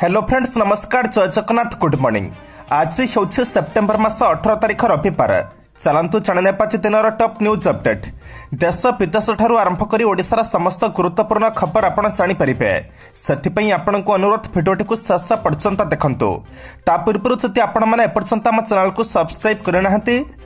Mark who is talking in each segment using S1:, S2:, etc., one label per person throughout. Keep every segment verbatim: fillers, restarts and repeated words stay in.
S1: Hello friends, नमस्कार, जय Jagannath, good morning. आज हूँ सेप्टेम्बर मास अठर तारिख रविवार। चलतु जाने आज दिन टॉप न्यूज अपडेट। देश विदेश ठारू आरंभ कर ओडिशार समस्त गुरुत्वपूर्ण खबर आपण जानीपारे से आपण को अनुरोध भिडियोटी को शेष पर्यंत देखंतु। ता पूर्व जदि आपण मैंने एपर्यंत आम चैनल को सब्सक्राइब करना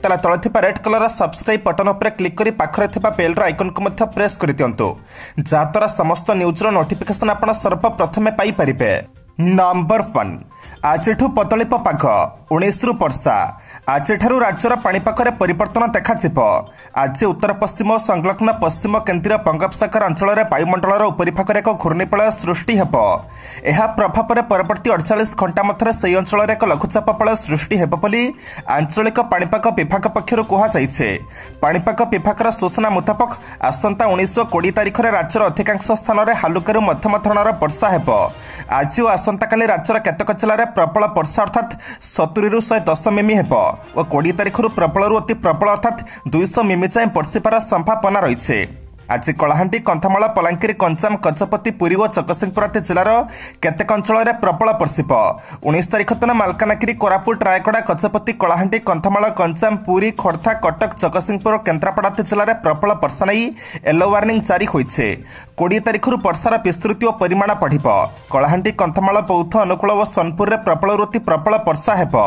S1: तले रेड कलर सब्सक्राइब बटन पर क्लिक कर पाखरे थिबा बेल रो आइकन को प्रेस कर दियंतु, जहाद्वारा समस्त न्यूज रो नोटिफिकेशन आपण सर्वप्रथमे पाई परिबे। नंबर वन, आज बदलिप पाग उन्नीस रु वर्षा। आज राज्यर पाणीपाग परिवर्तन देखा। आज उत्तर पश्चिम और संलग्न पश्चिम केन्द्रीय बंगोपसागर अंचल वायुमंडल उपरिभाग एक घूर्णिपलय सृष्टि होब। यह प्रभाव में परवर्ती अड़चाश घंटा मध्य से अंचल एक लघुचाप प्रलय सृष्टि होब बोली आंचलिक पाणीपाग विभाग पक्षर कहुଯାଇଛି। पाणीपाग विभाग सूचना मुताबक आसंता उन्नीस कोड़े तारिख में राज्यर अधिकांश स्थान में हालुकारू मध्यम धरणर वर्षा होब। आज और आसंता काली राज्यर केतक जिले में प्रबल वर्षा अर्थात सतुरी रु शहे दस मिमी हेब और कोड़े तारिख प्रबल अति प्रबल अर्थात दुईश मिमी जाए बर्षिपार संभावना रही। आज कलाहांडी, कंधमाल, बलांगीर, गंजाम, गजपति, पुरी और जगतसिंहपुर आदि जिलार केतेक अंचल में प्रबल बर्षिब। उन्नीस तारिख दिन मालकानगिरी, कोरापुट, रायगड़ा, गजपति, कलाहांडी, कंधमाल, गंजाम, पुरी, खोर्धा, कटक, जगतसिंहपुर और केन्द्रापड़ा आदि जिले में प्रबल वर्षा नहीं येलो वार्निंग जारी होइछे। कोड़े तारिख वर्षार विस्तृति और परिमाण बढ़िब। कलाहांडी, कंधमाल, बौद्ध, अनुकूल और सोनपुर में प्रबल अति प्रबल वर्षा हेब।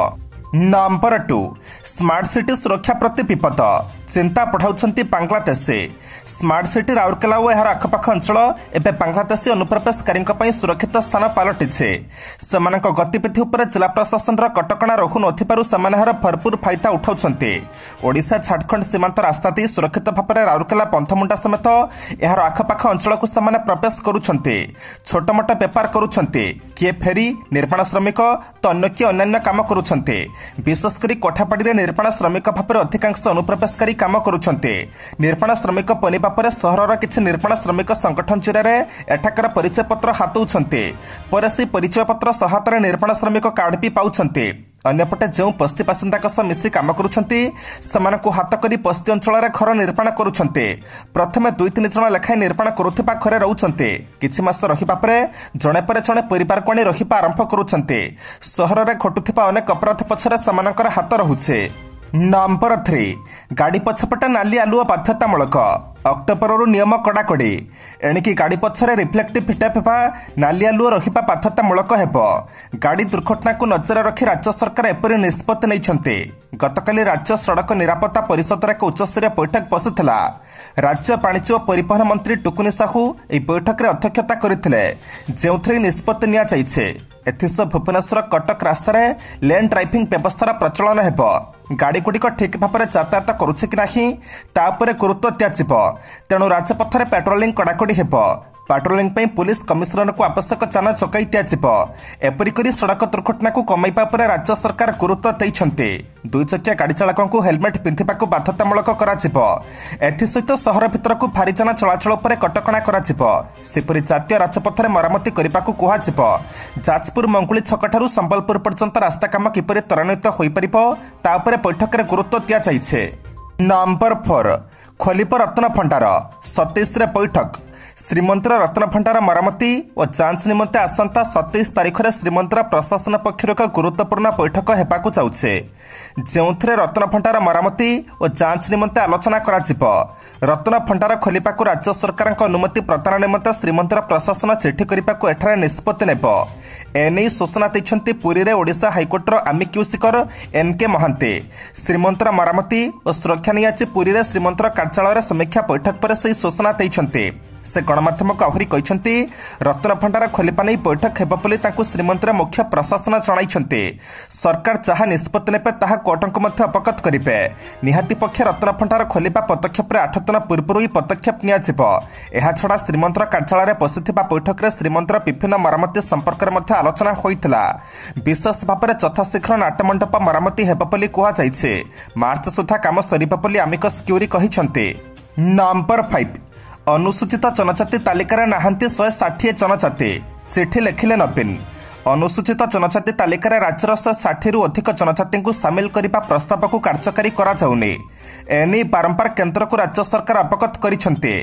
S1: नंबर टू, स्मार्ट सिटी सुरक्षा प्रति विपद, चिंता बढ़ाउछंती बांग्लादेश। स्मार्ट सिटी राउरकेला और यार आखपाख अंचल एवं बांग्लादेशी अनुप्रवेशकारी सुरक्षित स्थान पलटिछे। सेमानक गतिविधि उपर जिला प्रशासन कटकणा रहु नथिबारु सेमाने यार भरपूर फायदा उठाउछंती। ओडिशा झारखंड सीमांत रास्ता दे सुरक्षित भाव में राउरकेला पंथमुंडा समेत यार आखपाख अंचल को सेमाने प्रवेश करुछंती। छोटमोट बेपार करुछंती, किए फेरी, निर्माण श्रमिक तो अन्य किए अन्य काम करुछंती। विशेषकर कोठापाड़ी निर्माण श्रमिक भाव में अधिकांश अनुप्रवेशकारी काम करुछंती। निर्माण श्रमिक पनिबा परे सहरर किछि निर्माण श्रमिक संगठन जरिए एठाकर परिचय पत्र हाथौछंती। पर से परिचय पत्र सहायतार निर्माण श्रमिक कार्ड भी पाउछंती। अन्यपटे जो बस्ती बासिंदा सह मिसी काम करुछंती सेमानकु हाथ करी बस्ती अंचल घर निर्माण करुछंती। प्रथमे दुई तीन जन लेखाएं निर्माण करुथिबा घरे रहउछंती। किछि मास रहिबा परे जणे परे जणे परिवार को आनी रहिबा आरंभ करुछंती। सहररे घटुथिबा अनेक अपराध पछरे सेमानकर हाथ रहुछे। नंबर थ्री, गाड़ी पछपटे नाली आलुआ बाध्यतामूलक। अक्टोबर नियम कड़ाकड़ी। एणिकी गाड़ी पछरे रिफ्लेक्टिव फिटाप हेबा, नाली आलुआ रहिबा बाध्यतामूलक हेब। गाड़ी दुर्घटना को नजर रखी राज्य सरकार एपरि निष्पत्ति नैछन्ते। गतकाली राज्य सड़क निरापत्ता परिषद एक उच्चस्तरीय बैठक बसिथिला। राज्य वाणिज्य और परिवहन मंत्री टुकुनी साहू एही बैठक रे अध्यक्षता करिथिले, जेउथरे निष्पत्ति निया जाइछे। एथिस भुवनेश्वर कटक रास्तार लेन ड्राइविंग व्यवस्थार प्रचलन हेब। गाड़ी गुड़िक ठीक भाव में यातायात करुछि कि नाही ता उपरे गुरुत्व दियाजिब। तेणु राजपथरे पेट्रोलिंग कड़ाकड़ी हेब। पेट्रोलिंग पे पुलिस कमिशनर को आवश्यक जान जगाई दियाजिब। एपरि करी सड़क दुर्घटना को कमाइबा पर राज्य सरकार गुरुत्व दैछन्ते। दुई चकिया गाड़ी चालकों को हेलमेट पिंधिबाकू बाध्यतामूलक कराजिब। एथिसहित सहर भितरकू भारी जान चलाचल उपर कटकणा कराजिब। सेपरि जातीय राजपथरे मरामती करबाकू कुहाजिब। जाजपुर मंगुली छक ठारू संबलपुर पर्यंत रास्ता काम किपरि त्वरान्वित होई परिबो ता उपरे बैठक गुरुत्व दिया जाइछे। नंबर फोर, खोलिब रत्न भंडार। सतीश रे बैठक। श्रीमंदिर रत्न भंडार मरामती और जांच निमंते आसंता सत्ताईस तारिख में श्रीमंदिर प्रशासन पक्षर एक गुरुत्वपूर्ण बैठक हेबाकू जाउछे, जेउथरे रत्न भंडार मरामती और जांच निमंते आलोचना कराजिब। रत्न भंडार खोलिबाकू राज्य सरकार अनुमति प्रदान निमंते श्रीमंदिर प्रशासन चिठी करबाकू एठारे निष्पत्ति नेब। एने सूचना दैछन्ती पुरी रे ओडिशा हाईकोर्टर आमिक्यूसिकर एन के महांती। श्रीमंदिर मरामती और सुरक्षा नहीं आज पुरी रे श्रीमंदिर कार्यालय समीक्षा बैठक पर से सूचना दैछन्ती। से गणमाध्यम को आहरी कहते रत्न भंडार खोलिबा नहीं बैठक हेब बोली तांकु श्रीमंदिर मुख्य प्रशासन जणाइछन्ती। सरकार जहाँ निष्पत्ति नेबे ताहा कोर्टको मध्य अवगत करिबे। निहाती पक्ष रत्न भंडार खोलिबा पदक्षेप आठ दिन पूर्व ही पदक्षेप नियाजिब। एहा छड़ा श्रीमंदिर कार्यालय बसिथिबा बैठक रे श्रीमंदिर विभिन्न मरामती संपर्क में मध्य आलोचना होइथिला। विशेष भाव में यथाशीघ्र नाट्यमंडप मरामती हेब बोली कुहाଯାଇଛି। मार्च सुधा काम सरिबा बोली आमिकस क्यूरी कहिछन्ती। नंबर फाइव, अनुसूचित जनजाति तालिकार नाहांती शहे षाठी जनजाति, चिठी लेखिले नवीन। अनुसूचित जनजाति तालिकार राज्यर शहे षाठी रु अधिक जनजाति को सामिल करने प्रस्ताव को कार्यकारी करा जाउनी। एने बारंबार केंद्र को राज्य सरकार अवगत करिसेंते,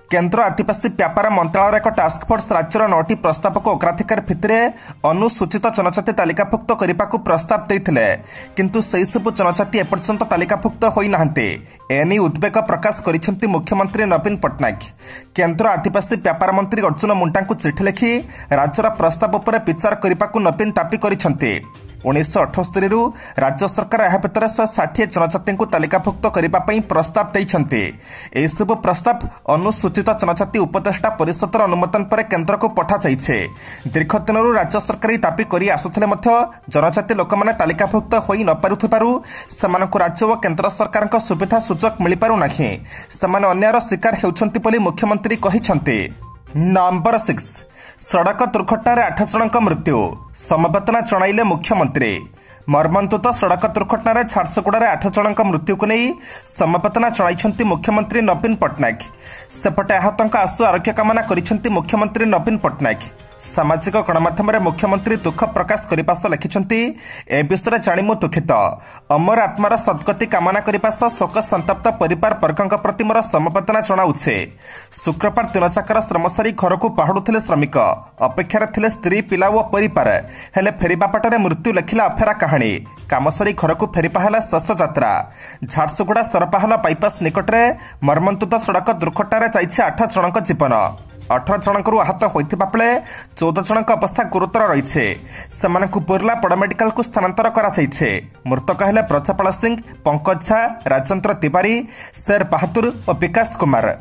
S1: केन्द्र आदिवासी व्यापार मंत्रालय एक टास्क फोर्स राज्यर नौटी प्रस्ताव को अग्राधिकार भित्तिरे अनुसूचित जनजाति तालिकाभुक्त करने को प्रस्ताव देते किंतु से सबु जनजाति एपर्यंत तालिकाभुक्त होई नाहंते। एने उद्वेग प्रकाश करिसेंति मुख्यमंत्री नवीन पट्टनायक। केन्द्र आदिवासी व्यापार मंत्री अर्जुन मुंडा को चिठी लिखि राज्यर प्रस्ताव पर विचार करने को नवीन दाबी करिसेंति। उन्नीस अठस्तरी राज्य सरकार यह भितर शहे षाठी जनजाति को तालिकाभुक्त करने प्रस्ताव देते। यह प्रस्ताव अनुसूचित जनजाति उपदेष्टा परिषदर अनुमोदन पर केन्द्र को पठा जाइछे। दीर्घ दिन राज्य सरकार दाबी कर आसुथिले जनजाति लोक मैंने तालिकाभुक्त होई न पारुथिबारु सेमानकु राज्य और केन्द्र सरकार सुविधा सुजोग मिल पारु नाही। सेमाने अन्यायर शिकार हेउछन्ति बोली मुख्यमंत्री कहिछन्ति। नंबर सिक्स सड़क दुर्घटना आठ जनक मृत्यु समवेदना जणाइले मुख्यमंत्री। मर्मन्तुत सड़क दुर्घटना झारसुगुड़े आठ जनक मृत्यु को नहीं समवेदना जणाइछन्ति मुख्यमंत्री नवीन पट्टनायक। सेपटे आहतों आशु आरोग्य कामना करिछन्ति मुख्यमंत्री नवीन पट्टनायक। सामाजिक गणमाध्यम मुख्यमंत्री दुख प्रकाश करने सह लिखिछन्ति ए विषय जाणी मु दुखित अमर आत्मार सद्गति कामना करने सह शोक संतप्त परिवार वर्गों प्रति मोर समवेदना जनाऊे। शुक्रवार दिनजाकर श्रम सारी घर को पहाड़ुले श्रमिक अपेक्षार थिले स्त्री पिला और परिवार हेले फेरिबा पटरे मृत्यु लेखिला अफेरा कहानी। काम सारी घर को फेरिपा है शेष यात्रा। झारसुगुड़ा सरपाहल बाईपास निकट में मर्मन्तुत सड़क दुर्घटना जाइए आठ जनक जीवन। अठारह जनक आहत होता बेले चौदह जनक अवस्था गुरुतर रही है। बुर्ला बड़ मेडिकल को स्थानांतर कराଯାଇଛି। मृतक हेले ब्रजपाल सिंह, पंकज झा, राजेन्द्र तिवारी, शेर बहादुर और विकास कुमार।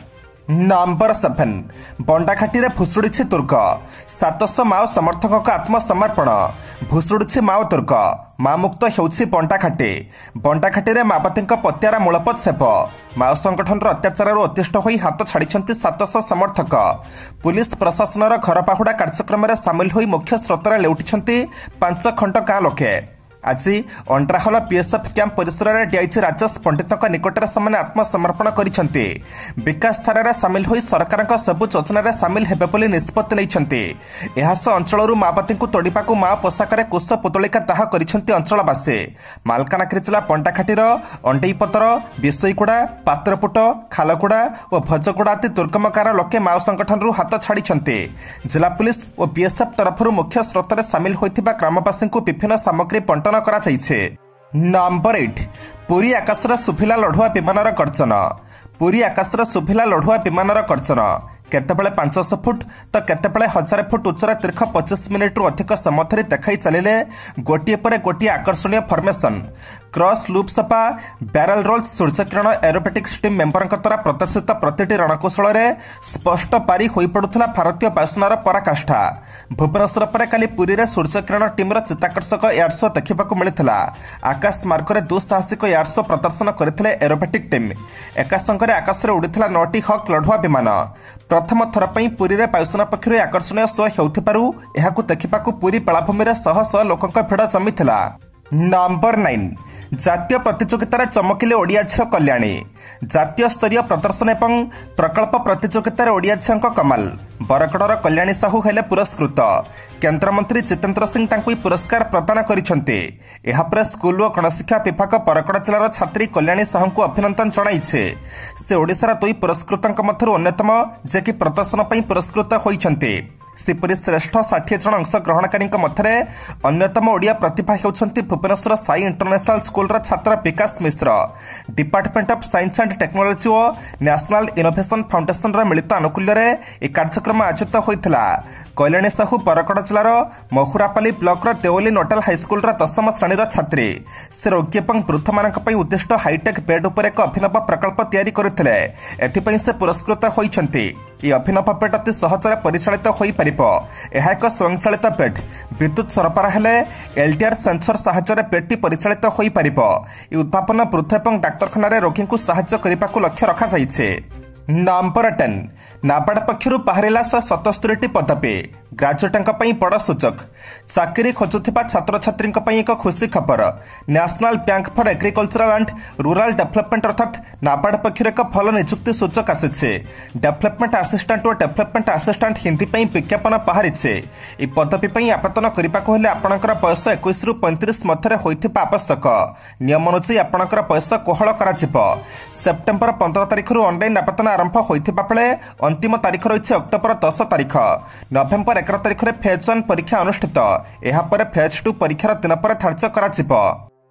S1: नंबर सेभेन बंडाघाटी में भुशुड़ी दुर्ग सातश माओ समर्थकों का आत्मसमर्पण। भुशुड़ी माओ दुर्ग माँ मुक्त होउछि बंडाघाटी। बंडाघाटी में माओवादी पत्यारा मूलपद सेव माओ संगठन अत्याचार अतिष्ठ होई हाथ छाड़ी सातश समर्थक। पुलिस प्रशासन घर पाहुड़ा कार्यक्रम में सामिल होई मुख्य स्रोतर लेउटिछन्ति पांच खंड गाँ लोके। आज अंड्राहल पीएसएफ कैंप परिसर में डीआईजी राजेश पंडित निकट में आत्मसमर्पण करिसेंति। विकास धारा सामिल होई सरकार सबु योजन सामिल हेबे बोली निष्पत्ति नैछन्ति। एहासह अंचल माओवादी को तोड़िबा को माओ पोशाक कुश पुतलिका दाह करिसेंति अंचलवासी। मालकानगिरी जिला बंडाघाटीर अंडेईपतर, बिसईगुड़ा, पात्रपुट, खालगुड़ा और भजगुड़ा आदि दुर्गम गाँव लोके माओ संगठन हाथ छाड़ी। जिला पुलिस और बीएसएफ तरफ मुख्य स्रोत सामिल होइथिबा ग्रामवासी को विभिन्न सामग्री बंटन करा जाइछे। नंबर एट पुरी आकाश सुभिला लढ़ुआ विमानर गर्जन। पुरी आकाश सुभिला लढ़ुआ विमानर गर्जन केतेबेले पांचश फुट तो केतेबेले हजार फुट उच्चर दीर्घ पच्चीस मिनिट रु अधिक समय धरी देखाई चलिले गोटिए पर गोटिए आकर्षणीय फॉर्मेशन। क्रॉस लूप सपा, barrel roll, Suryakiran aerobatics team member द्वारा प्रदर्शित प्रतिटी रणकौशल स्पष्ट पारी हो पड़ुला भारतीय वायुसेनार पराकाष्ठा। भुवनेश्वर पर काली पुरी में सूर्यकिरण टीम चित्ताकर्षक एयर शो देखा मिलता। आकाश मार्ग में दुस्साहसिक एयर शो प्रदर्शन करते एरोबेटिक टीम। एका संगे आकाश में उड़ीला नौटी हक लढ़ुआ विमान। प्रथम थर पर पुरी में वायुसेना पक्षर आकर्षणीय शो होथिबारु एहाकु देखिबाकु पुरी बेलाभूमि में शह शह लोकंक भिड़ जमीथिला। नंबर नाइन जातीय प्रतियोगितार चमकिले ओडिया झील कल्याणी। जातीय स्तरीय प्रदर्शन एवं प्रकल्प प्रतियोगितार ओडिया झील कमाल। बरगड़र कल्याणी साहू हेले पुरस्कृत। केन्द्रमंत्री जितेन्द्र सिंह तांकु पुरस्कार प्रदान करिसेंति। एहा पर स्कूल और गणशिक्षा विभाग बरगड़ जिलार छात्री कल्याणी साहू को अभिनंदन जणाइछे। से ओडिशार दुई पुरस्कृतों मध्यरु अन्यतम जे कि प्रदर्शन पई पुरस्कृत होइछन्ति। सेपरि श्रेष्ठ षाठी जन अंशग्रहणकारी मध्य अन्यतम ओडिया प्रतिभा होउछन्ति भुवनेश्वर साई इंटरनेशनल स्कूल छात्र Vikas Mishra. Department of science and technology और नेशनल इनोवेशन फाउंडेशन मिलित आनुकूल्य एक कार्यक्रम आयोजित होता। कल्याणी साहू बरगड़ जिलार Mahurapali block Devli nodal high school दशम श्रेणी छात्री। से रोगी और वृद्ध मान उद्दिष्ट हाईटेक बेड उपर एक अभिनव प्रकल्प तैयारी करथिले। एथिपई से पुरस्कृत होइछन्ति। यह अभिनव बेड अति सहजरे परिचालित होई परिबो। एहा एक स्वयंचालित बेड। विद्युत सरबराह हेले एलडीआर सेंसर साहाय्य बेडटी परिचालित होई परिबो। यह उद्भावन वृद्ध और डाक्तखाना रोगी को साहाय्य करने लक्ष्य रखा जाइछे। नंबर टेन नाबार्ड पक्षर बाहरिला शहे सतस्तरी पदवी। ग्राजुएटों बड़ सूचक चाकरी खोजुथिबा छात्र छात्री एक खुशी खबर। National bank for agricultural and rural development अर्थात नाबार्ड पक्षर एक भल निजुक्ति सूचक आसी। डेवलपमेंट असिस्टेंट और डेवलपमेंट असिस्टेंट हिंदी विज्ञापन बाहरी। यह पदवी आवेदन करने आपणकर बयस इक्कीस रु पैंतीस मध्य होइथिबा आवश्यक। नियम अनुसार आपणकर बयस कोहल करा सेप्टेम्बर पंद्रह तारिख ऑनलाइन आवेदन आरंभ होइथिबा बेले अंतिम तारीख रही अक्टोबर दस तारीख। नवेम्बर एक तारीख में फेज वन परीक्षा अनुष्ठित। यापर फेज टू परीक्षार दिन पर धार्य कर।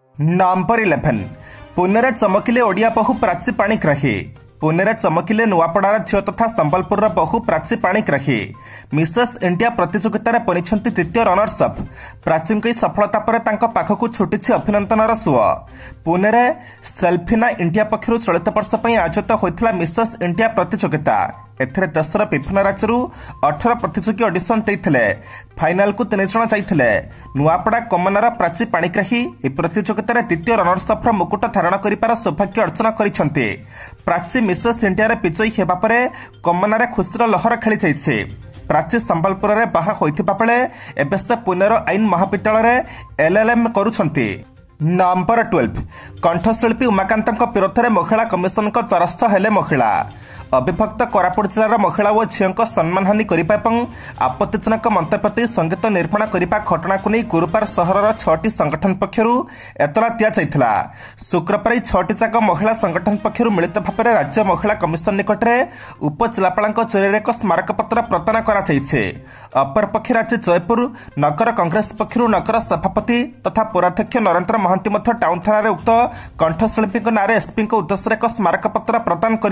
S1: नंबर इलेवेन पुणे में चमकिले ओडिया बहु प्राची पाणिग्राही। पुणे में चमकिले नुआपड़ार झील तथा संबलपुर बहु प्राची पाणिग्राही। मिसेस इंडिया प्रतियोगितार बनिछंती द्वितीय रनर्स अप। प्राची की सफलता पर पाखक छुटी अभिनंदन सुओ। पुणे में सेल्फिना इंडिया पक्षर चलित वर्ष आयोजित होता मिसेस इंडिया प्रतियोगिता। एथिरे देशर विभिन्न राज्य अठारह प्रतियोगी ऑडिशन देते। फाइनाल को तीन जन जाते। नुआपड़ा कमनार प्राची पाणिग्राही ए प्रतियोगितार द्वितीय रनर्स अप्र मुकुट धारण कर सौभाग्य अर्जन कर। प्राची मिसेस इंडिया विजयी होगा पर कमनार खुशीर लहर खेली जाइए। प्राची संबलपुर में बाहा होता बेले एवं से पुणेर आईन महाविद्यालय एलएलएम करुछंती। नंबर ट्वेल्व कंठशिल्पी उमाकांत विरोध में महिला कमिशन द्वारस्थ हेले महिला। अविभक्त कोरापुट जिलार महिला और झील सम्मान हानि करने और आपत्तिजनक मंतव्य संगीत निर्माण करने घटना को नहीं गुरुवार सहर छटी संगठन पक्षर एतला दिया। शुक्रवार छटी जाक महिला संगठन पक्षर मिलित भाव में राज्य महिला कमिशन निकट में उपजिलापाल जरिए एक स्मारक पत्र प्रदान कर। अपर पक्ष आज जयपुर नगर कांग्रेस पक्षर नगर सभापति तथा पौराध्यक्ष नरेन्द्र महांती टाउन थाना उक्त कंठशिल्पी नारे एसपी उद्देश्य एक स्मारक पत्र प्रदान कर।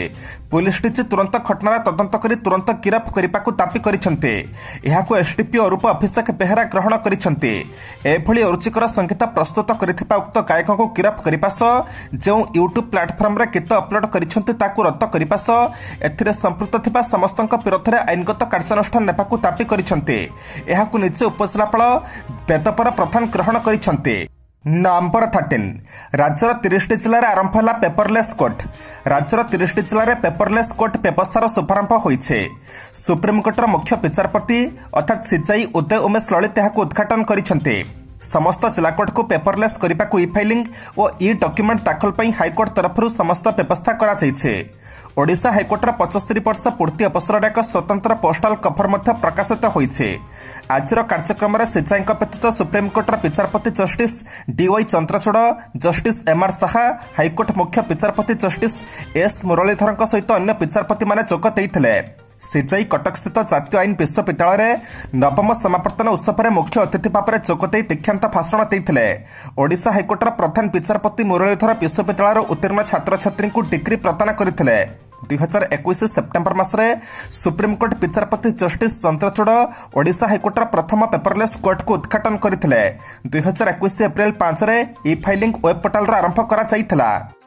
S1: पुलिस टीम तुरंत घटनार तदंत कर तुरंत गिरफ करने को दाबी करते। एसडीपी अरूप अभिषेक बेहरा ग्रहण करते। अरुचिकर संगीत प्रस्तुत कर उक्त गायक को गिरफ करने सह जो यूट्यूब प्लाटफर्म रे गीत अपलोड कर रद्द करने सह एथिरे संपृक्त थिबा समस्त विरोध में आईनगत कार्यानुष्ठान नेबाकू दाबी करते। निजे उपजिलापाल बेदपर प्रधान ग्रहण करते। नंबर थर्टीन राज्यर तीस जिले आरंभ है पेपरलेस कोर्ट। राज्यर तीस जिले पेपरलेस कोर्ट व्यवस्थार शुभारंभ होइछे। सुप्रीमकोर्टर मुख्य विचारपति अर्थात सीजेआई उदय उमेश ललित यह उद्घाटन करते। समस्त जिलाकोर्ट को पेपरलेस करने को ई फाइलिंग और ई डॉक्यूमेंट दाखल पर हाइकोर्ट तरफ समस्त व्यवस्था कराଯାଇଛି। ओडिशा हाइकोर्टर पचस्तरी वर्ष पूर्ति अवसर एक स्वतंत्र पोस्टाल कभर प्रकाशित होइछे। आज कार्यक्रम में सीजेआई व्यतीत सुप्रीमकोर्टर विचारपति justice DY Chandrachud, justice MR Saha, high court मुख्य विचारपति जस्टिस एस मुरलीधर सहित अन्य विचारपति माने जोग देइथिले। सीजेआई कटक स्थित जातीय आईन विश्वविद्यालय नवम समावर्तन उत्सव में मुख्य अतिथि भाव में जोगदे दीक्षांत भाषण देते। ओडिशा हाइकोर्टर प्रधान विचारपति मुरलीधर विश्वविद्यालय उत्तीर्ण छात्र छात्री को डिग्री प्रदान करते। दुई हजार एक सेप्टेम्बर मसरे सुप्रीमकोर्ट विचारपति जस्टिस चंद्रचूड़ ओडिशा हाइकोर्टर प्रथम पेपरलेस कोर्ट को उद्घाटन करते। दुई हजार एक एप्रिल पांच ई फाइलिंग वेब पोर्टाल आरंभ कर।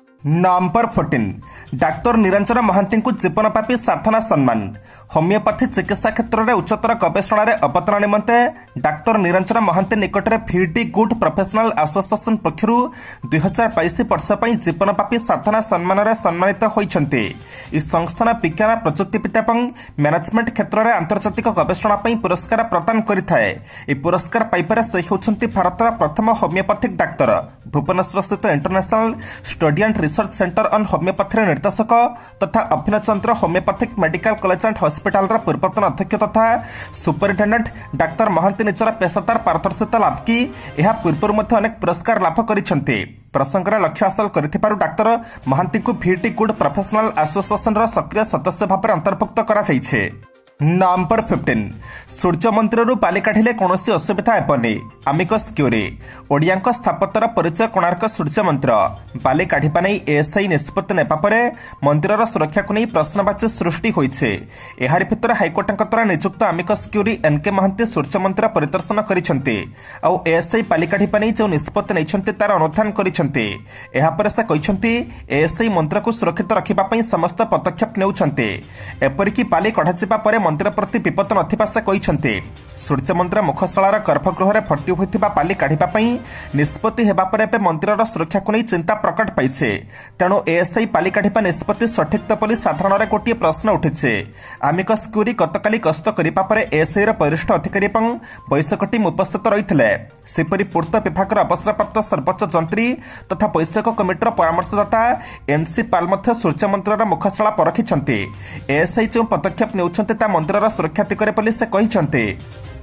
S1: Number fourteen doctor Niranjan Mohanty को जीवनव्यापी साधना सम्मान। होमियोपैथी चिकित्सा क्षेत्र में उच्चतर गवेषणा अवदान निमंते डाक्तर निरंजन महांती निकट में भिडी गुड प्रोफेशनल एसोसिएशन पक्षर दुई हजार बैश वर्ष जीवनव्यापी साधना सम्मान सम्मानित होती। इस संस्थान विज्ञान प्रजुक्तिविद्या और मैनेजमेंट क्षेत्र में आंतर्जातिक गवेषणा पुरस्कार प्रदान करें। पुरस्कार पाइबार से होती भारतर प्रथम होमियोपैथिक डाक्तर। भुवनेश्वर स्थित international study and research centre on homeopathy निर्देशक तथा Abhinav Chandra homeopathic medical college and hospital पूर्वतन अध्यक्ष तथा सुपरिटेडेंट डाक्तर महांती निजर पेशादार पारदर्शिता लाभ की यह पूर्व अनेक पुरस्कार लाभ करते। प्रसंग में लक्ष्य हासिल कर डाक्तर महांती को भिटी गुड प्रोफेशनल एसोसिएशन सक्रिय सदस्य भाव में अंतर्भुक्त कर। नंबर फिफ्टीन सूर्य मंदिर बाली काढ़िले कौन असुविधा हेबनी। आमिकस क्यूरी ओडिया स्थापत्यर परिचय कोणार्क सूर्य मंदिर बाली काढ़ा नहीं एएसआई निष्पत्ति नेबा परे मंदिर सुरक्षा को नहीं प्रश्नवाची सृष्टि होइछे। एहारि भितर हाइकोर्ट द्वारा नियुक्त आमिकस क्यूरी एनके महांती सूर्य मंदिर परिदर्शन करिसेंती आउ एएसआई बाली काढ़ा नहीं जो निष्पत्ति नैछंती तार अनुधान करिसेंती। एहा परे से कहिसेंती एएसआई मंदिर को सुरक्षित रखिबा पई समस्त पदक्षेप नेउछंती। एपरिकी बाली कढ़ाजिबा परे मंदिर प्रति विपद नथिबा से कहिसेंती। सूर्य मंदिर मुखशालार गर्भगृह में भर्ती होता बाली काढ़ा निष्पत्ति हेबा परे एबे मंदिर सुरक्षा को नहीं चिंता प्रकट पाइछे। तेणु एएसआई बाली काढ़ा निष्पत्ति सठिक तो बोली साधारण गोटे प्रश्न उठिछे। आमिकस क्यूरी गतकाली गस्त करिबा परे एएसआई वरिष्ठ अधिकारी और वैषयिक टीम उपस्थित रहिथिले। सेपरि पूर्त विभाग अवसरप्राप्त सर्वोच्च जंत्री तथा वैषयिक कमिटर परामर्शदाता एनसी पाल सूर्य मंदिर मुखशाला परखिछंती। एएसआई जो पदक्षेप नेउछंती ता मंदिर सुरक्षा दिगरे बोली से कहिछंती।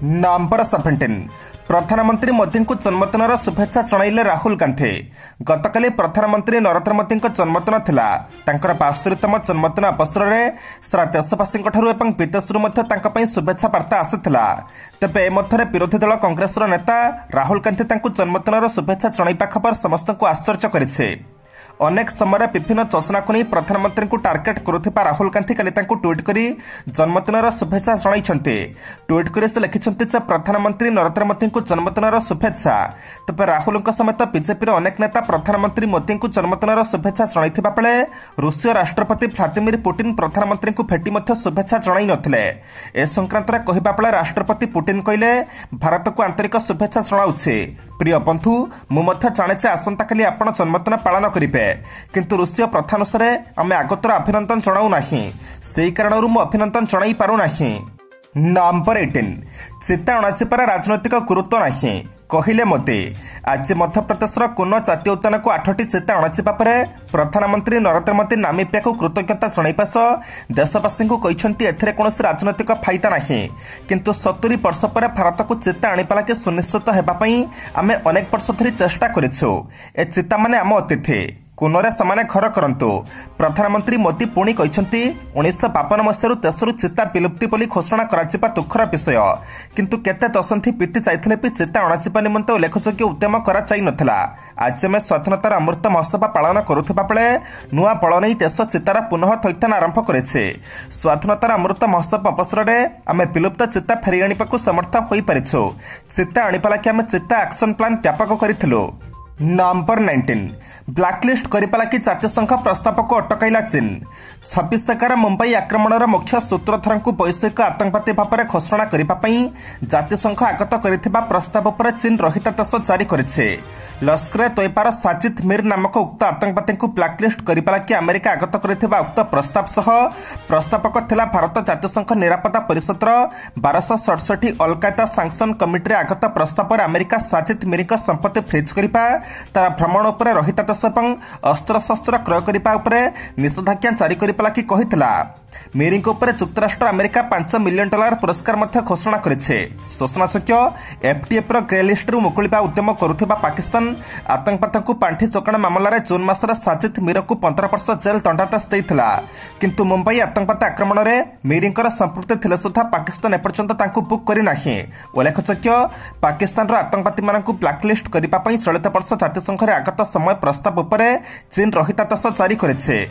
S1: नंबर सेवेन्टीन प्रधानमंत्री मोदी को जन्मदिन शुभेच्छा जणाइले राहुल गांधी। गतकाली प्रधानमंत्री नरेंद्र मोदी जन्मदिन थिला। तांकर बास्तरीतम जन्मदिन अवसर में सारा देशवासी एवं विदेश शुभेच्छा वार्ता आसाला। तेबे ए विरोधी दल कांग्रेस नेता राहुल गांधी जन्मदिन शुभेच्छा जणाइबा खबर समस्त को आश्चर्य करिছে। अनेक समय विभिन्न योजना को नहीं प्रधानमंत्री को टार्गेट करुथिबा राहुल गांधी काली ट्वीट करी जन्मदिन शुभेच्छा जणाइछन्ते। ट्वीट करी से लिखिछन्ते जे प्रधानमंत्री नरेंद्र मोदी को जन्मदिन शुभेच्छा। तबे राहुल समेत बीजेपी अनेक नेता प्रधानमंत्री मोदी को जन्मदिन शुभेच्छा जणाइथिबा बेले रूसीय राष्ट्रपति व्लादिमीर पुतिन प्रधानमंत्री को भेटी मध्य शुभेच्छा जणाइ नथिले। ए संक्रांत रे कहिबा बेले राष्ट्रपति पुतिन कहिले भारत को आंतरिक शुभेच्छा जणाउछि। प्रिय बंधु मु मध्य जाने जे आसंता काली आपण जन्मदिन पालन करिबे, किंतु रूसीय प्रथा अनुसार आमे आगतर अभिनंदन जणाऊ नाही। सेही कारणरू मु अभिनंदन जणाई पारू नाही। नंबर अठारह चिता अणाजिपार राजनैतिक गुरुत्व नाही कहिले मोदी। आज मध्यप्रदेश कोनो जातीय उद्यान को आठटी चिता अणाजिबा परे प्रधानमंत्री नरेंद्र मोदी नामिबिया को कृतज्ञता जणाइबा सह देशवासी को कहिसंती एथिरे कोनोसी राजनैतिक फायदा नाही। किंतु सत्तरी वर्ष पर भारत को चिता आनिपाला के सुनिश्चित हेबा पई आमे अनेक वर्ष धरि चेष्टा करिछु। ए चिता माने आम अतिथि कोनरे समाने घर करंतु। प्रधानमंत्री मोदी पुणी कहते उन्नीस बावन मसीह देशरू चिता विलुप्ति बोली घोषणा करा दुखर विषय, किंतु केते दशंधि बीती जाइथिले भी चिता अणाजिबा निमंते उल्लेखयोग्य उद्यम करा जाई नथिला। आज आम स्वाधीनतार अमृत महोत्सव पालन करुथिबा बेले नुआ बल नहीं देश चितार पुनः थैथान आरंभ करेছে। स्वाधीनतार अमृत महोत्सव अवसर में आम विलुप्त चिता फेरी आनिबाकू समर्थ होई परिछु। चिता आनिपाला कि आम चिता एक्शन प्लान व्यापक करिथिलु। नंबर नाइनटीन ब्लैकलिस्ट करिपाला कि जातीय संघ प्रस्ताव को अटकाइला चीन। छब्बीस एगार मुंबई आक्रमणर मुख्य सूत्रधर को वैश्विक आतंकवादी भाव में घोषणा करने जातीय संघ आगत करिथिबा प्रस्ताव पर चीन रहितादेश जारी करिছে। लश्कर तोयबार साजिद मीर नामक उक्त आतंकवादी को ब्लैकलिस्ट करिपाला कि अमेरिका आगत करिथिबा उक्त प्रस्ताव सह प्रस्तावक थिला भारत जातीय संघ निरापत्ता परिषदर बारश सड़सठी अलकायदा सांक्शन कमिटी आगत प्रस्ताव पर अमेरिका साजिद मीर संपत्ति फ्रीज करिबा, तार भ्रमण उपर रहितादेश और अस्त्रशस्त्र क्रय करने उपर निषेधाज्ञा जारी करिपाला कि कहिथिला। मीर उपर युक्तराष्ट्र अमेरिका पांच मिलियन डॉलर पुरस्कार मध्य घोषणा करिছে। सूचनायोग्य एफटीएफ ग्रे लिस्ट रु मुकुलिबा उद्यम करुथिबा पाकिस्तान आतंकवाद को पांठी जोगाण मामलार जून मासर साजिद मीर को पंद्रह वर्ष जेल दंडादेश देइथिला, किंतु मुंबई आतंकवाद आक्रमण में मीर संपृक्ति थिले सुधा पाकिस्तान एपर्यंत तांकु बुक करि नाही। उल्लेखयोग्य पाकिस्तान आतंकवादी मानकु ब्लैकलिस्ट करिबा पई चलित वर्ष जातीय संघ रे आगत समय प्रस्ताव उपर चीन रहितादेश जारी करिছে।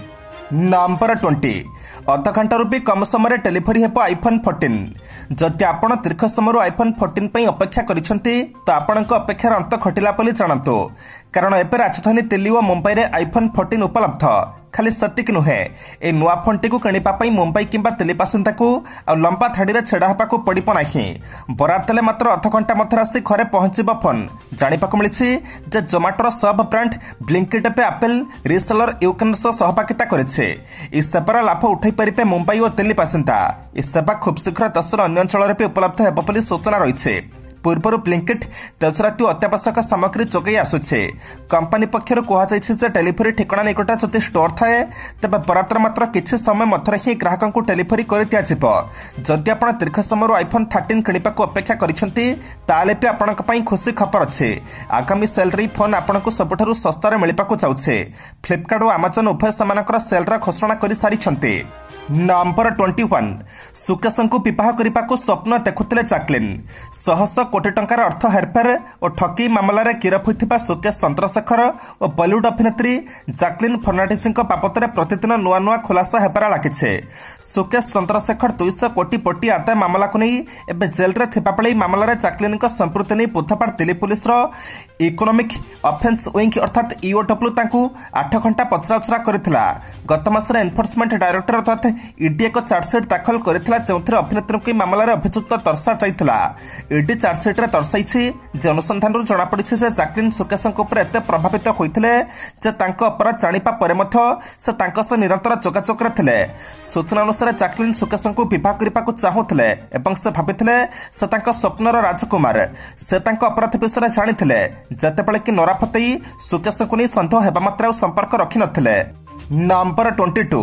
S1: नंबर ट्वेंटी अधघंटारू भी कम समय डेलीवरी हेब आईफोन फोर्टीन। जदि आपण दीर्घ समय आईफोन फोर्टीन पे अपेक्षा करिसेंती तो आपण अपेक्षार अंत घटिला बोली जानतु, कारण एबे राजधानी दिल्ली और मुंबई रे आईफोन फोर्टीन उपलब्ध। खाली सतिक नुहे ए नुआ फोनटी को किनिबा पई मुंबई किंबा दिल्ली बासिंदा को आ लंबा धाड़ी रे छेड़ा हेबा को पड़िबो नाही। बरात देले मात्र अध घंटा मध्य आसी घरे पहुंचिबो फोन। जानिबाकू मिलिछि जे जोमाटोर सब ब्रांड ब्लिंकिट पे एप्पल रिसेलर यूकेन सह सहभागिता करिছে। इ सेवार लाभ उठाई परिबे मुंबई और दिल्ली बासिंदा। इ सेवा खूब शीघ्र देशर अन्य अंचल रे उपलब्ध हेबो बोली सूचना रहिছে। पूर्वर ब्लिंकिट तेजराती अत्यावश्यक सामग्री जोगाई आसुছে। कंपनी पक्षर कहुଯାଇଛି जे डेलीवरी ठिकाना निकट जदि स्टोर थाए तेबे बरातर मात्र किछि समय मध्य ही ग्राहकों को डेलीवरी कर दियाजिबो। जदि आपण दीर्घ समय आईफोन थर्टीन किनिबाकू अपेक्षा करिसेंती ताले भी आपणक पई खुशी खबर अछि। आगामी सेल रे फोन आपणकू सबठारु सस्ता रे मिलिबाकू जाउছে। फ्लिपकार्ट और अमेजन उभय समानकर सेल रा घोषणा करि सारिछन्ते। नंबर ट्वेंटी वन सुकेश को विवाह करने को स्वप्न देखुले जैकलिन। सहश कोटी टंकार अर्थ हेरफेर और ठगी मामलें गिरफ होता सुकेश चंद्रशेखर और बॉलीवुड अभिनेत्री जैकलिन फर्नांडिस बाबद में प्रतिदिन नुआ नुआ खुलासा होबार लगिছে। सुकेश चंद्रशेखर दुईश कोटी पटी आदाय मामला को नहीं एवं जेल रे थिबा बेले मामलार जैकलिन संपृक्ति नहीं बुधवार Delhi police economic offence wing अर्थात ईओडब्ल्यू तांकू आठ घंटा पचराउचरा करथिला। गत मासरे एनफोर्समेंट डायरेक्टर अर्थात ईडी एक चार्जसीट दाखल करथिला, जेउथरे अभिनेत्री को मामलार अभियुक्त दर्शा जाइथिला। ईडी चार्जसीट रे दर्शाइछि जे अनुसंधान रु जणा पड़िछि जे जैकलिन सुकेशक उपर एते प्रभावित होइथिले जे तांको अपराध जानिपा परे मध्य से तांको सह निरंतर जोगाजोग रे थिले। सूचना अनुसार जैकलिन सुकेशक विवाह करबाकू चाहुथिले एवं से भाबिथिले से तांको स्वप्नर राजकुमार। से तांको अपराध विषय जानिथिले जेतेबेले कि नराफतेई सुकेश को नहीं सन्देह हेबा मात्रा संपर्क रखि नथिले। नंबर ट्वेंटी टू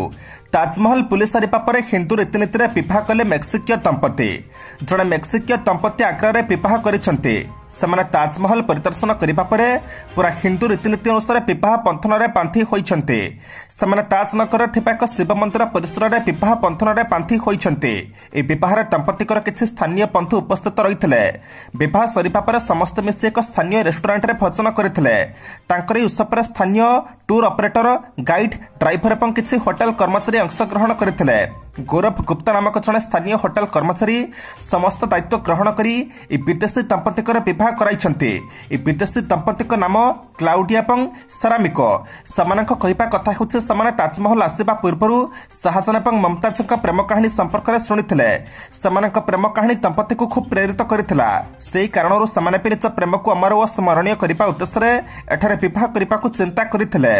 S1: ताजमहल बुली सारिबा परे हिंदू रीतिनीति रे विवाह कले मेक्सिकीय दंपति। जड़े मेक्सिकीय दंपति आग्रा विवाह करिसेंती। सेमाने ताजमहल परिदर्शन करिबा परे पूरा हिंदू रीतिनीति अनुसार विवाह बंधन रे बांधी होइछंती। सेमाने ताजनगर थिबा एक शिव मंदिर परिसर रे विवाह बंधन रे बांधी होइछंती। ए विवाह रे दंपतिकर किछि स्थानीय बंधु उपस्थित रहिथिले। विवाह सरिबा परे समस्त मिसि एक स्थानीय रेस्टोरेंट रे भोजन करिथिले। तांकर उत्सव स्थानीय टूर ऑपरेटर, गाइड, ड्राइवर एवं किछि होटल कर्मचारी अंशग्रहण करथिले। गौरव गुप्ता नामक जड़े स्थानीय होटल कर्मचारी समस्त दायित्व ग्रहण करी विदेशी दंपतिकर विवाह कराइछंती। विदेशी दंपति नाम क्लाउडिया एवं सेरामिको। समानक कहिबा कथा होछि समाने ताजमहल आसीबा पूर्वरु शाहजहां एवं मुमताज प्रेम कहानी संपर्क में शुणिथिले। समानक प्रेम कहानी दंपति को खूब प्रेरित करथिला। सेही कारणरु समाने पे निज प्रेम को अमर व स्मरणीय करबा उद्देश्य रे एठारे विवाह करबा को चिंता करथिले।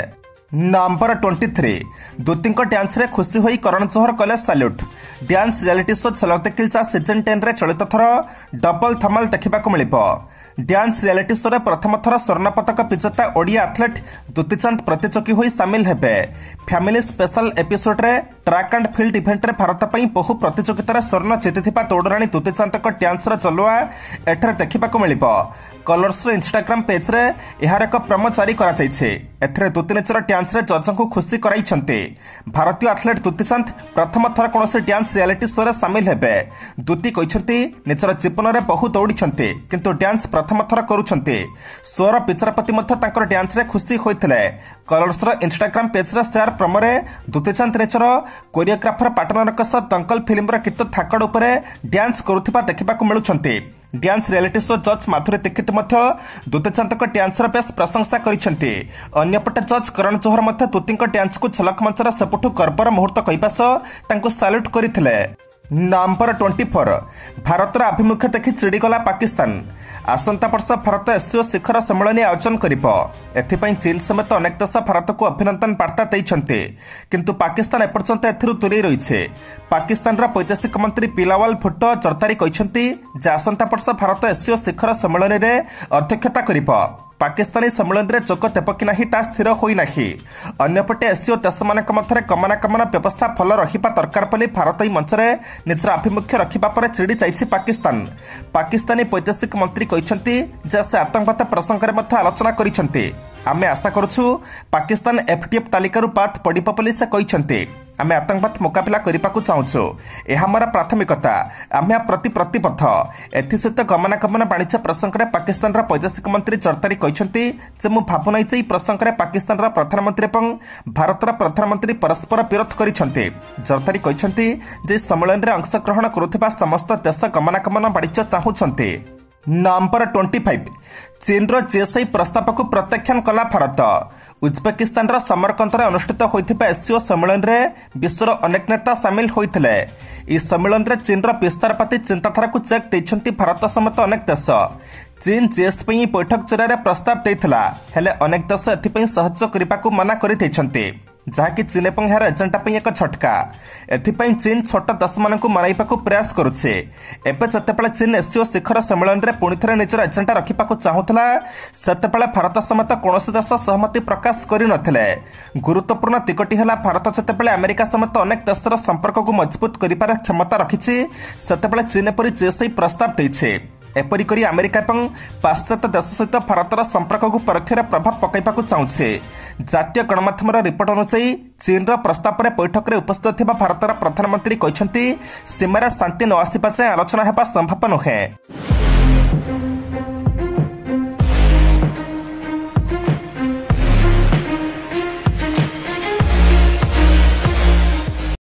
S1: नंबर तेईस दूती डांस रे खुशी होई करण जोहर कले सैल्यूट। डांस रियलिटी शो झलक देखिलचा सीजन टेन रे चलित थर डबल धमाल देखा मिलिबो। डांस रियलिटी शो रे प्रथम थर स्वर्ण पदक विजेता ओडिया एथलेट दुतीचंद प्रतियोगी होई शामिल हेबे। फैमिली स्पेशल एपिसोड रे ट्रैक एंड फील्ड इवेंट रे भारत पई बहु प्रतियोगितार स्वर्ण जीतिथिबा दौड़राणी दुतीचंदक डांस रे चलुआ एठारे देखा मिलिबो। कलर्स रो इंस्टाग्राम पेज रे एहार एक प्रोमो जारी करा जायछि। एथरे दुती निचर डांस रे जजों को खुशी कराइछन्ते। भारतीय एथलेट दुतीचंद प्रथम थर कोनोसी डांस रियलिटी शो रे शामिल हेबे। दुती कहिछन्ते निचर जीवन रे बहु दौड़िछन्ते किंतु डांस प्रथम थर करूछन्ते। शो रो विचारपति मध्य तांकर डांस रे खुशी होइथिले। कलर्स रो इंस्टाग्राम पेज रे शेयर प्रोमो रे दुतीचंद निचर कोरियोग्राफर पार्टनरक सह दंगल फिल्म रो गीत थाकड़ उपरे डांस करूथिबा देखिबाकू मिलुछन्ते। डांस रियलिटी शो जज माधुरी दीक्षित दुतीचंदक डांस बेस प्रशंसा करिसेंती। अन्यपटे जज करण जोहर मध्य दुतींक डांस को झलक मंचर सबुठु गर्वर मुहूर्त कहवा सह तांको सैल्यूट करथिले। नंबर चौबीस भारतर आभिमुख्य देखि चिड़ीगला पाकिस्तान। आसंता वर्ष भारत एससीओ शिखर सम्मेलन आयोजन करिबो। एथिपई चीन समेत अनेक देश भारत को अभिनंदन वार्ता दैछन्ते किंतु पाकिस्तान एपर्यंत एथिरु दूरे रहिछे। पाकिस्तान रा वैदेशिक मंत्री बिलावल भुट्टो जरदारी कहिसन्ती जे आसंता वर्ष भारत एससीओ शिखर सम्मेलन रे अध्यक्षता करिबो। पाकिस्तानी सम्मेलन रे जोग देब कि नाही ता स्थिर होई नाही। अन्यपटे एससीओ देशमानक मध्यरे गमनागमन व्यवस्था भल रहिबा दरकार बोली भारत ई मंच रे निजर आभिमुख्य रखिबा परे चिड़ी जाइछि पाकिस्तान। पाकिस्तानी वैदेशिक मंत्री कहिसन्ती जे से आतंकवाद प्रसंग रे मध्य आलोचना करिसन्ती। आमे आशा करूछु पाकिस्तान एफटीएफ तालिकारु बात पडिबो बोली से कहिसन्ती। आमे आतंकवाद मुकाबिला करिबाकू चाहूछु। एहा हमर प्राथमिकता। आमे प्रति प्रतिबद्ध। एथिसहित गमनागमन वाणिज्य प्रसंग रे पाकिस्तान रा वैदेशिक मंत्री जरदारी कहिसन्ती जे मु भाबु नै जे प्रसंग रे पाकिस्तान रा प्रधानमंत्री एवं भारत रा प्रधानमंत्री परस्पर विरोध करिसन्ती। जरदारी कहिसन्ती जे सम्मेलन रे अंशग्रहण करुथिबा समस्त देश गमनागमन वाणिज्य चाहूछन्ती। नंबर पच्चीस चीन रो जेएसआई प्रस्ताव को प्रत्याख्यान कला भारत। उज्बेकिस्तान रा समरकंद रे अनुष्ठित होइथिबा एससीओ सम्मेलन रे विश्वर अनेक नेता शामिल होइथिले। ई सम्मेलन रे चीन रा विस्तारपाती चिंताधारा को चेक दैछन्ती भारत समेत अनेक देश। चीन जेएस पई बैठक जरिया प्रस्ताव दैथिला हेले अनेक देश एथिपई सहयोग करिबाकू मना करि दैछन्ती जहाँकि चीन एवं यार एजेंडा पई एक झटका। एथिपई चीन छोट देश मानकू मनाइबाकू प्रयास करुछे। एबे जतेबेले चीन एससीओ शिखर सम्मेलन रे पुणी थरे निजर एजेंडा रखिबाकू चाहुथला सेतेबेले भारत समेत कोनोसी देश सहमति प्रकाश करि नथिले। गुरुत्वपूर्ण दिगटी हला भारत जतेबेले अमेरिका समेत अनेक देशर संपर्क को मजबूत करिबार क्षमता रखिछि सेतेबेले चीन परि जेएसआई प्रस्ताव दैछे। एपरी करी अमेरिका एवं पाश्चात्य देश सहित भारतर संपर्क को परोक्षरे प्रभाव पकाइबाकू चाहुछे। जातीय गणमाध्यम रिपोर्ट अनुसार चीन प्रस्ताव में बैठक में उपस्थित भारतर प्रधानमंत्री कहते सीमार शांति न आसवा जाए आलोचना हेबा संभव नुहे।